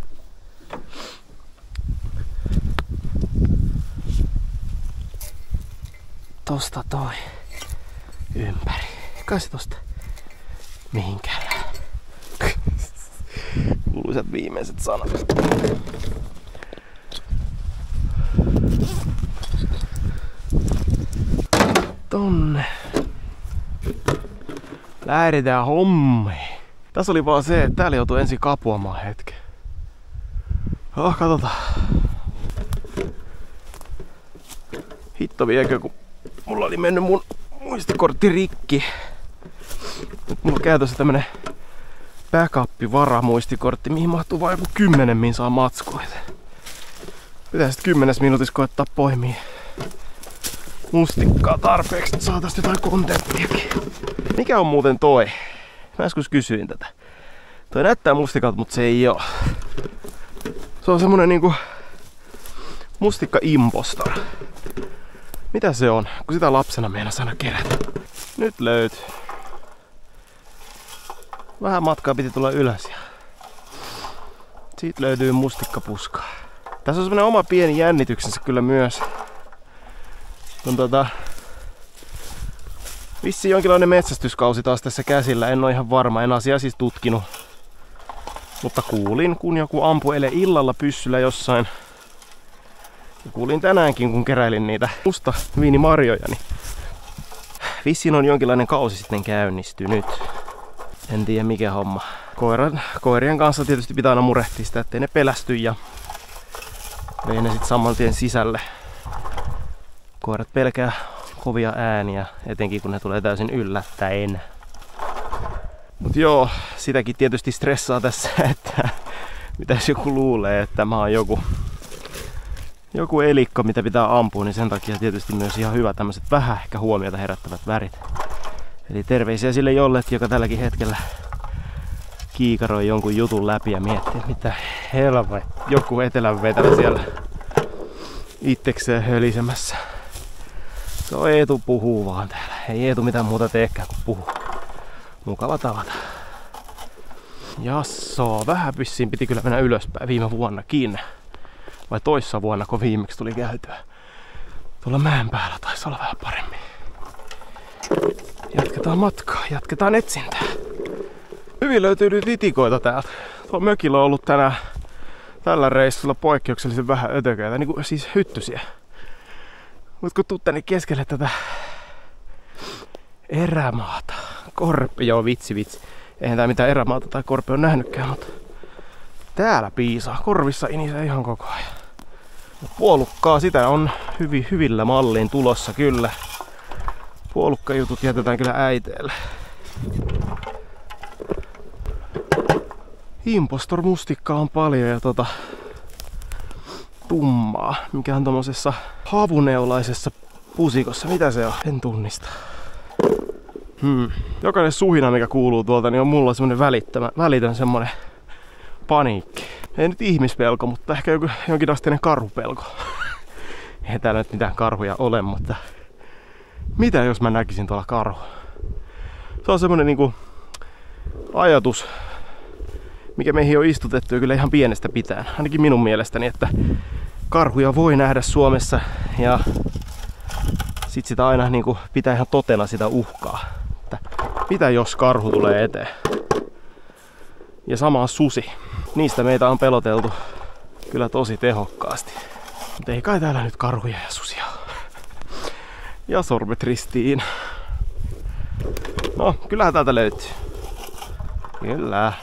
Speaker 1: tosta toi ympäri. Kai se tosta mihinkään. Kuuluisat viimeiset sanat. Tonne. Lähdetään hommiin. Tässä oli vaan se, että täällä joutui ensin kapuamaan hetken. Oh, katsotaan. Hitto viekö, kun mulla oli mennyt mun muistikortti rikki. Nyt mulla on käytössä tämmönen backup-varamuistikortti, mihin mahtuu vain joku kymmenen minsaa matskoita. Pitää sit kymmenes minuutissa koettaa poimia mustikkaa tarpeeksi, että saataisiin jotain kontenttiakin. Mikä on muuten toi? Mä äsken kysyin tätä. Toi näyttää mustikalta, mutta se ei oo. Se on semmonen niinku mustikka-impostor. Mitä se on? Kun sitä lapsena meinas aina kerätä. Nyt löytyy. Vähän matkaa piti tulla ylös ja siitä löytyy mustikkapuskaa. Tässä on semmonen oma pieni jännityksensä kyllä myös. On tota... Vissi jonkinlainen metsästyskausi taas tässä käsillä, en ole ihan varma, en asiaa siis tutkinut. Mutta kuulin, kun joku ampuilee illalla pyssyllä jossain. Ja kuulin tänäänkin, kun keräilin niitä musta viinimarjoja, niin vissiin on jonkinlainen kausi sitten käynnistynyt. En tiedä mikä homma. Koiran, koirien kanssa tietysti pitää aina murehtia sitä, ettei ne pelästy ja vei ne sit saman tien sisälle. Koirat pelkää kovia ääniä, etenkin kun ne tulee täysin yllättäen. Mut joo, sitäkin tietysti stressaa tässä, että mitäs joku luulee, että mä oon joku, joku elikko, mitä pitää ampua, niin sen takia tietysti myös ihan hyvä tämmöiset vähän ehkä huomiota herättävät värit. Eli terveisiä sille jollekin, joka tälläkin hetkellä kiikaroi jonkun jutun läpi ja miettii, mitä helvet, joku etelän vetävä siellä itsekseen hölisemässä. Se on Eetu puhuu vaan täällä. Ei Eetu mitään muuta teekään kuin puhuu. Mukava tavata. Jassoo, vähän vissiin piti kyllä mennä ylöspäin viime vuonnakin. Vai toissa vuonna, kun viimeksi tuli käytyä. Tuolla mäen päällä taisi olla vähän paremmin. Jatketaan matkaa, jatketaan etsintää. Hyvin löytyy nyt litikoita täältä. Tuolla mökillä on ollut tänään tällä reissulla poikkeuksellisen vähän ötököitä, niin kuin siis hyttysiä. Mut kun tuut tänne keskelle tätä erämaata. Korpi, joo vitsi vitsi. Eihän tää mitään erämaata tai korpi on nähnytkään, mutta täällä piisaa. Korvissa inisee ihan koko ajan. Puolukkaa, sitä on hyvin, hyvillä malliin tulossa kyllä. Puolukkajutut jätetään kyllä äiteelle. Impostor mustikkaa on paljon ja tota tummaa, mikä on tommosessa havuneulaisessa pusikossa. Mitä se on? En tunnista. Hmm. Jokainen suhina, mikä kuuluu tuolta, niin on mulla semmonen välittämä, välitön semmonen paniikki. Ei nyt ihmispelko, mutta ehkä joku, jonkinasteinen karhupelko. Ei täällä nyt mitään karhuja ole, mutta mitä jos mä näkisin tuolla karhu? Se on semmonen niinku ajatus, mikä meihin on istutettu jo kyllä ihan pienestä pitäen. Ainakin minun mielestäni, että karhuja voi nähdä Suomessa ja sit sitä aina niinku pitää ihan totena sitä uhkaa. Että mitä jos karhu tulee eteen? Ja sama susi. Niistä meitä on peloteltu kyllä tosi tehokkaasti. Mutta ei kai täällä nyt karhuja ja susia. Ja sormet ristiin. No, kyllähän täältä löytyy. Kyllä.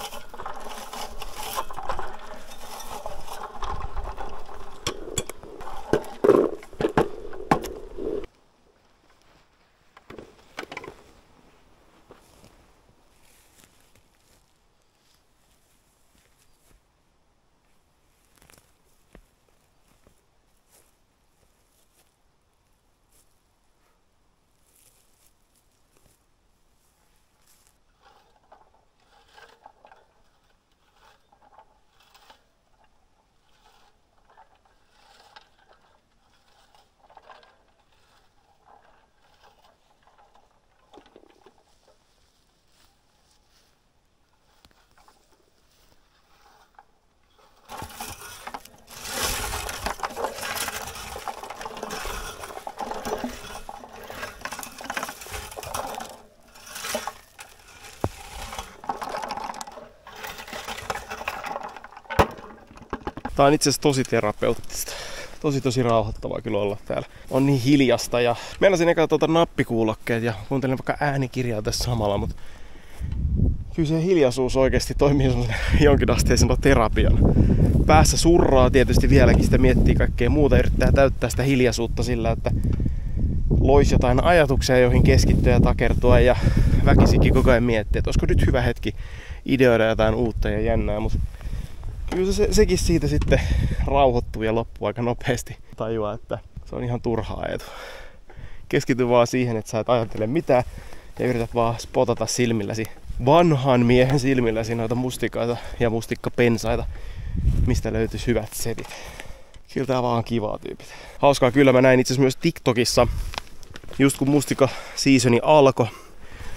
Speaker 1: Tää on itse asiassa tosi terapeuttista. Tosi tosi rauhoittavaa kyllä olla täällä. On niin hiljasta ja meinasin eka tuota nappikuulokkeet ja kuuntelin vaikka äänikirjaa tässä samalla, mutta kyllä se hiljaisuus oikeasti toimii jonkinasteisena terapian. Päässä surraa tietysti vieläkin, sitä miettii kaikkea muuta, yrittää täyttää sitä hiljaisuutta sillä, että loisi jotain ajatuksia, joihin keskittyä ja takertua ja väkisikin koko ajan miettiä, että olisiko nyt hyvä hetki ideoida jotain uutta ja jännää, mutta kyllä se, sekin siitä sitten rauhoittuu ja loppuu aika nopeasti. Tajua, että se on ihan turhaa etu. Keskity vaan siihen, että sä et ajattele mitään ja yrität vaan spotata silmilläsi, vanhan miehen silmilläsi noita mustikaita ja mustikkapensaita, mistä löytyisi hyvät setit. Kyllä tää vaan on kivaa tyypit. Hauskaa kyllä, mä näin itse asiassa myös TikTokissa, just kun mustika seasoni alkoi,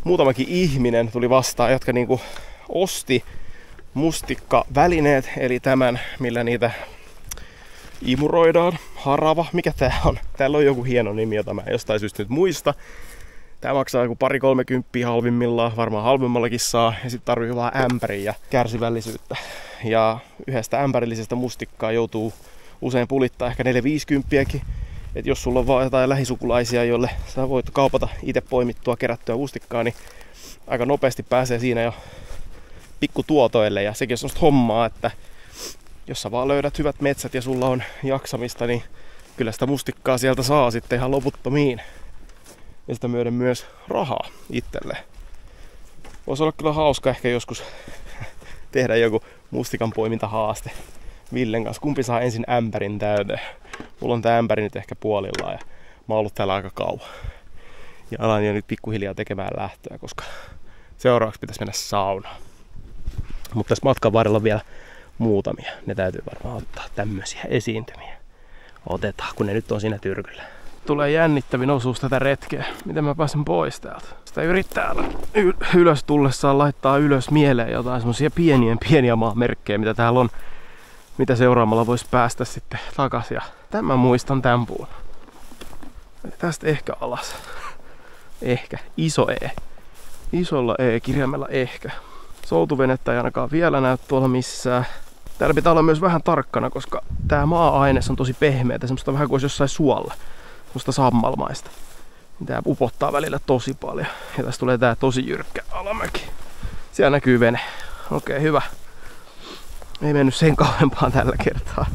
Speaker 1: muutamakin ihminen tuli vastaan, jotka niinku osti mustikkavälineet, eli tämän, millä niitä imuroidaan. Harava, mikä tää on? Täällä on joku hieno nimi, jota mä jostain syystä nyt muista. Tää maksaa joku pari kolmekymppiä halvimmillaan, varmaan halvimmallakin saa, ja sit tarvii vaan ämpärin ja kärsivällisyyttä. Ja yhdestä ämpärillisestä mustikkaa joutuu usein pulittaa ehkä neljä viisikymppiäkin. Et jos sulla on vaan jotain lähisukulaisia, jolle sä voit kaupata itse poimittua, kerättyä mustikkaa, niin aika nopeasti pääsee siinä jo pikkutuotoille. Ja sekin on semmoista hommaa, että jos sä vaan löydät hyvät metsät ja sulla on jaksamista, niin kyllä sitä mustikkaa sieltä saa sitten ihan loputtomiin. Ja sitä myöden myös rahaa itselleen. Voisi olla kyllä hauska ehkä joskus tehdä joku mustikan poimintahaaste Villen kanssa. Kumpi saa ensin ämpärin täyteen? Mulla on tää ämpäri nyt ehkä puolillaan ja mä oon ollut täällä aika kauan. Ja alan jo nyt pikkuhiljaa tekemään lähtöä, koska seuraavaksi pitäisi mennä saunaan. Mutta tässä matkan varrella on vielä muutamia. Ne täytyy varmaan ottaa tämmöisiä esiintymiä. Otetaan, kun ne nyt on siinä tyrkyllä. Tulee jännittävin osuus tätä retkeä. Miten mä pääsen pois täältä? Sitä yrittää y- ylös tullessaan laittaa ylös mieleen jotain semmosia pieniä pieniä maamerkkejä, mitä täällä on. Mitä seuraamalla voisi päästä sitten takas. Ja tämän muistan tämän puun. Tästä ehkä alas. Ehkä. Iso E. Isolla E-kirjaimella ehkä. Soutuvenettä ei ainakaan vielä näy tuolla missään. Täällä pitää olla myös vähän tarkkana, koska tää maa-aines on tosi pehmeätä. Semmoista vähän kuin olisi jossain suolla. Semmoista sammalmaista. Tää upottaa välillä tosi paljon. Ja tässä tulee tää tosi jyrkkä alamäki. Siellä näkyy vene. Okei, hyvä. Ei mennyt sen kauempaan tällä kertaa.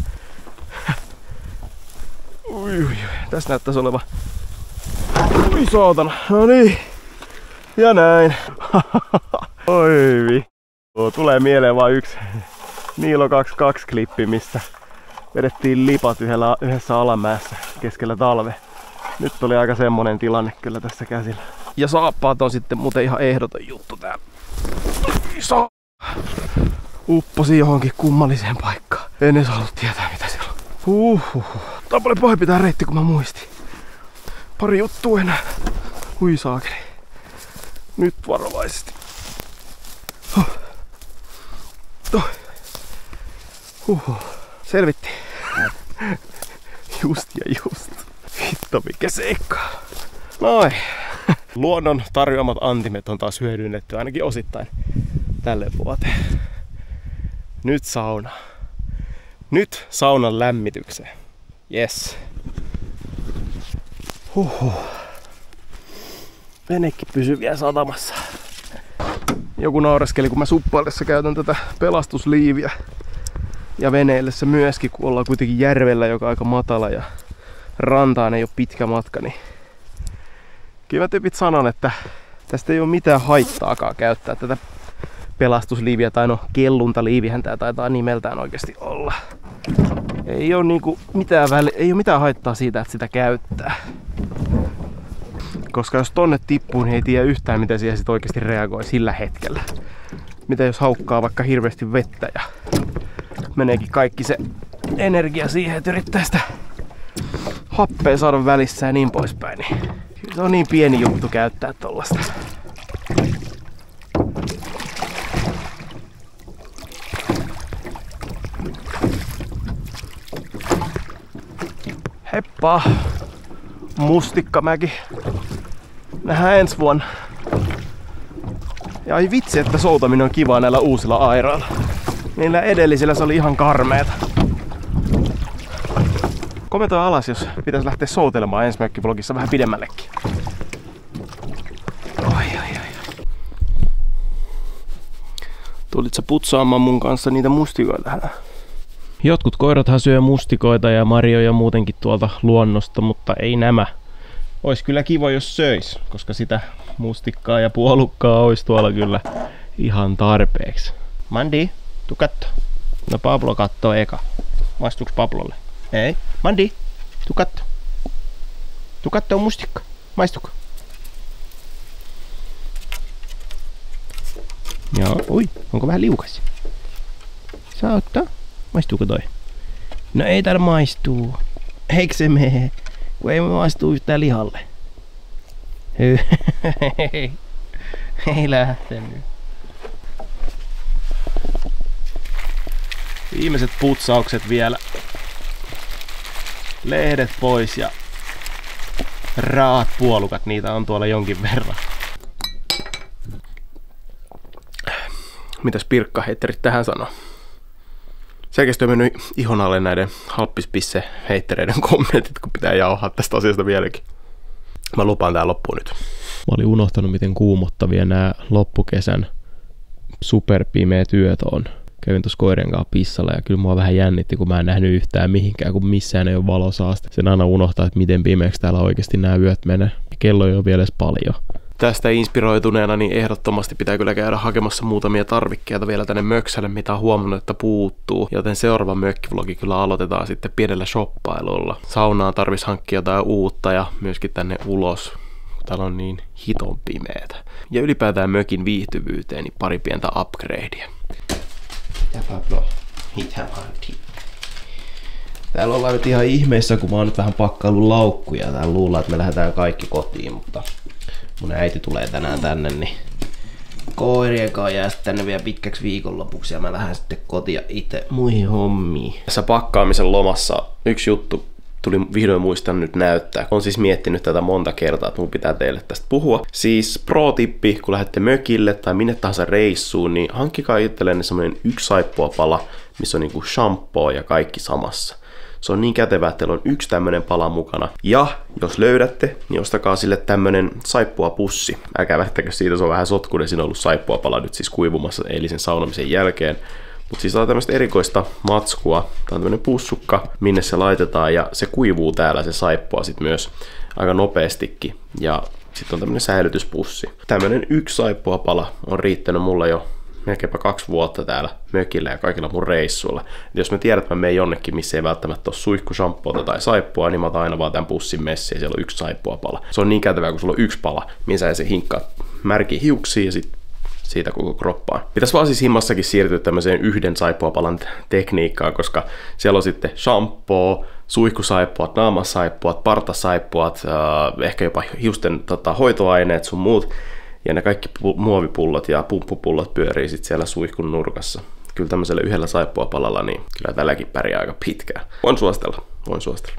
Speaker 1: Ui, ui, ui. Tässä näyttäisi oleva. Ui saatana. No niin. Ja näin. Oi vi. Tulee mieleen vaan yksi Niilo kaksikymmentäkaksi klippi, missä vedettiin lipat yhdellä, yhdessä alamäessä keskellä talve. Nyt oli aika semmonen tilanne kyllä tässä käsillä. Ja saappaat on sitten muuten ihan ehdoton juttu täällä. Iso. Upposi johonkin kummalliseen paikkaan. En edes halua tietää mitä siellä on. Huhhuh. Tää on paljon pahempi tää reitti kun mä muistin. Pari juttua enää. Hui saakeli. Nyt varovaisesti. Huh. Huh. Huhhuh. Selvittiin. Just ja just. Hitto mikä seikkaa. Noin. Luonnon tarjoamat antimet on taas hyödynnetty ainakin osittain tälle vuoteen. Nyt sauna. Nyt saunan lämmitykseen. Yes. Huhhuh. Venekin pysyy vielä satamassa. Joku naureskeli, kun mä suppaillessa käytän tätä pelastusliiviä. Ja veneillessä myöskin, kun ollaan kuitenkin järvellä, joka on aika matala ja rantaan ei ole pitkä matka, niin kyllä mä tyypit sanon, että tästä ei ole mitään haittaakaan käyttää tätä pelastusliiviä, tai no kelluntaliivihän tää taitaa nimeltään oikeasti olla. Ei ole niinku mitään väli, ei ole mitään haittaa siitä, että sitä käyttää. Koska jos tonne tippuu, niin ei tiedä yhtään, miten siihen sit oikeasti reagoi sillä hetkellä. Mitä jos haukkaa vaikka hirveästi vettä ja meneekin kaikki se energia siihen, että yrittää sitä happea saada välissä ja niin poispäin. Niin se on niin pieni juttu käyttää tollasta. Heppa! Mustikkamäki. Nähdään ensi vuonna. Ja ai vitsi, että soutaminen on kivaa näillä uusilla airoilla. Niillä edellisillä se oli ihan karmeeta. Kommentoi alas, jos pitäisi lähteä soutelemaan ensi mökkivlogissa vähän pidemmällekin. Oi, oi, oi. Tulit sä putsaamaan mun kanssa niitä mustikoita? Jotkut koirathan syö mustikoita ja marjoja muutenkin tuolta luonnosta, mutta ei nämä. Ois kyllä kiva jos söis, koska sitä mustikkaa ja puolukkaa ois tuolla kyllä ihan tarpeeksi. Mandi, tuu kattoo. No Pablo kattoo eka. Maistuuks Pablolle? Ei. Mandi, tuu kattoo. Tuu kattoo mustikka. Maistuuko? Joo, ui, onko vähän liukas? Saa ottaa. Maistuuko toi? No ei täällä maistuu. Eikö se mene? Kun ei maistuu yhtään lihalle. Ei lähtenyt. Viimeiset putsaukset vielä. Lehdet pois ja raat puolukat, niitä on tuolla jonkin verran. Mitäs Pirkka-heitterit tähän sanoo? Selkeästi on mennyt ihon alle näiden halppispisse-heittereiden kommentit, kun pitää jauhaa tästä asiasta vieläkin. Mä lupaan tää loppuun nyt. Mä olin unohtanut, miten kuumottavia nämä loppukesän superpimeät yöt on. Kävin tuossa koirien kanssa pissalla ja kyllä mua vähän jännitti, kun mä en nähnyt yhtään mihinkään, kun missään ei ole valosaaste. Sen aina unohtaa, että miten pimeäksi täällä oikeasti nämä yöt menee. Kello ei ole vielä edes paljon. Tästä inspiroituneena niin ehdottomasti pitää kyllä käydä hakemassa muutamia tarvikkeita vielä tänne möksälle, mitä on huomannut, että puuttuu. Joten seuraava mökkivlogi kyllä aloitetaan sitten pienellä shoppailulla. Saunaan tarvitsisi hankkia jotain uutta ja myöskin tänne ulos. Täällä on niin hiton pimeetä. Ja ylipäätään mökin viihtyvyyteen niin pari pientä upgradea. Täällä ollaan nyt ihan ihmeessä, kun mä oon nyt vähän pakkaillut laukkuja. Täällä luullaan, että me lähdetään kaikki kotiin, mutta mun äiti tulee tänään tänne, niin koirien kanssa jää sitten tänne vielä pitkäksi viikonlopuksi ja mä lähden sitten kotiin itse muihin hommiin. Tässä pakkaamisen lomassa yksi juttu tuli vihdoin muistan nyt näyttää. Olen siis miettinyt tätä monta kertaa, että mun pitää teille tästä puhua. Siis pro-tippi, kun lähdette mökille tai minne tahansa reissuun, niin hankkikaa itsellenne semmoinen yksi saippuapala, missä on niinku shampoo ja kaikki samassa. Se on niin kätevää, että teillä on yksi tämmönen pala mukana. Ja jos löydätte, niin ostakaa sille tämmönen saippuapussi. Älkää välittäkö siitä, se on vähän sotkuinen. Siinä on ollut saippuapala nyt siis kuivumassa eilisen saunomisen jälkeen. Mutta siis on tämmöistä erikoista matskua. Tää on tämmönen pussukka, minne se laitetaan ja se kuivuu täällä se saippua sit myös aika nopeastikin. Ja sitten on tämmönen säilytyspussi. Tämmönen yksi saippuapala on riittänyt mulle jo melkeinpä kaksi vuotta täällä mökillä ja kaikilla mun reissuilla. Et jos mä tiedän, että mä menen jonnekin, missä ei välttämättä ole suihkushampoota tai saippua, niin mä otan aina vaan tämän pussin messiin ja siellä on yksi saippuapala. Se on niin kätevää, kun sulla on yksi pala, missä se hinkkaa märkiä hiuksia ja sit siitä koko kroppaan. Pitäisi vaan siis himmassakin siirtyä tämmöiseen yhden saippuapalan tekniikkaan, koska siellä on sitten shampoo, suihkusaippuat, naamasaippuat, partasaippuat, äh, ehkä jopa hiusten tota, hoitoaineet sun muut. Ja ne kaikki muovipullot ja pumppupullot pyörii sitten siellä suihkun nurkassa. Kyllä tämmöisellä yhdellä saippuapalalla, niin kyllä tälläkin pärjää aika pitkään. Voin suositella, voin suositella.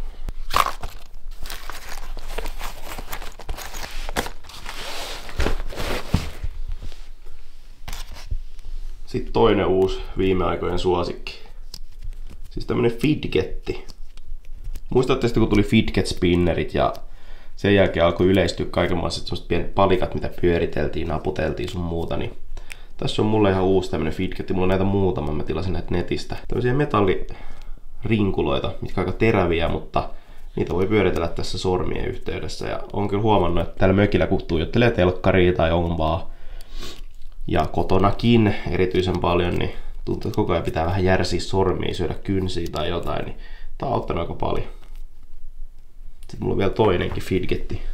Speaker 1: Sitten toinen uusi viime aikojen suosikki. Siis tämmönen fidgetti. Muistatte sitten, kun tuli fidget spinnerit ja sen jälkeen alkoi yleistyä kaikenlaiset semmoset pienet palikat, mitä pyöriteltiin, naputeltiin sun muuta. Niin tässä on mulle ihan uusi tämmönen fidgetti. Mulla on näitä muutama, mä tilasin näitä netistä. Tämmöisiä metallirinkuloita, mitkä on aika teräviä, mutta niitä voi pyöritellä tässä sormien yhteydessä. Ja on kyllä huomannut, että täällä mökillä kun tuijottelee telkkaria tai onvaa ja kotonakin erityisen paljon, niin tuntuu, että koko ajan pitää vähän järsiä sormia, syödä kynsiä tai jotain, niin tää on auttanut aika paljon. Sitten mulla on vielä toinenkin fidgetti.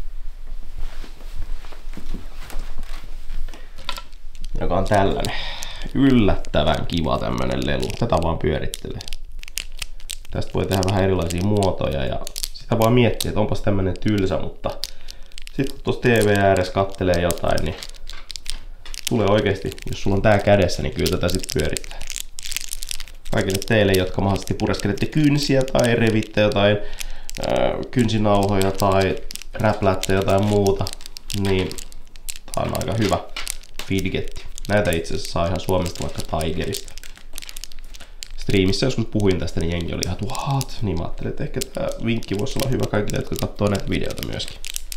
Speaker 1: Joka on tällainen. Yllättävän kiva tämmönen lelu. Tätä vaan pyörittelee. Tästä voi tehdä vähän erilaisia muotoja ja sitä vaan miettiä, että onpas tämmönen tylsä, mutta sitten kun tuossa T V ääressä kattelee jotain, niin tulee oikeesti, jos sulla on tää kädessä, niin kyllä tätä sit pyörittää. Kaikille teille, jotka mahdollisesti pureskelette kynsiä tai revitte jotain ää, kynsinauhoja tai räplätte jotain muuta, niin tää on aika hyvä fidgetti. Näitä itse asiassa saa ihan Suomesta vaikka Tigerista. Striimissä joskus puhuin tästä, niin jengi oli ihan what? Niin mä ajattelin, että ehkä tää vinkki voisi olla hyvä kaikille, jotka katsoo näitä videoita myöskin.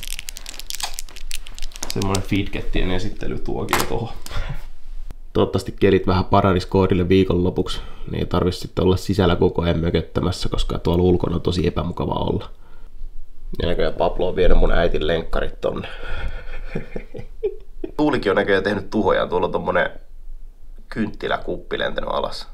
Speaker 1: Semmoinen fidgettien esittelytuokio tuohon. Toivottavasti kelit vähän paranis koodille viikonlopuksi, niin ei tarvitse sitten olla sisällä koko ajan mököttämässä, koska tuolla ulkona on tosi epämukava olla. Ja näköjään Pablo on vienyt mun äitin lenkkarit tonne. Tuulikin on näköjään tehnyt tuhojaan, tuolla on tommonen kynttiläkuppi lentänyt alas.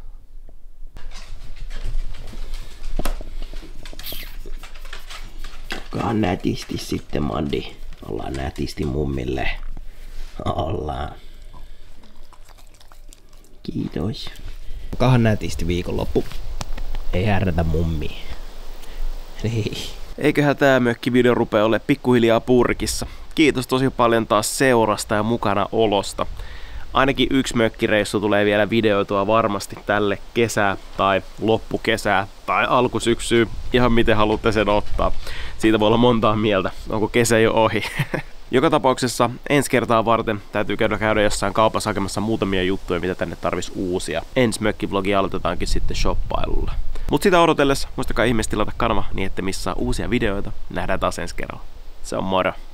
Speaker 1: Ollaan nätisti sitten, Mandi. Ollaan nätisti mummille. Ollaan. Kiitos. Olkaahan nätisti viikonloppu. Ei härnätä mummia. Eiköhän tää mökkivideo rupea olemaan pikkuhiljaa purkissa. kiitos tosi paljon taas seurasta ja mukana olosta. Ainakin yksi mökkireissu tulee vielä videoitua varmasti tälle kesää tai loppukesää tai alkusyksyä, ihan miten haluatte sen ottaa. Siitä voi olla montaa mieltä, onko kesä jo ohi. Joka tapauksessa ensi kertaa varten täytyy käydä, käydä jossain kaupassa hakemassa muutamia juttuja, mitä tänne tarvisi uusia. Ensi mökkivlogi aloitetaankin sitten shoppailulla. Mut sitä odotellessa muistakaa ihmeessä tilata kanava niin ette missaa uusia videoita. Nähdään taas ensi kerralla. Se on moro!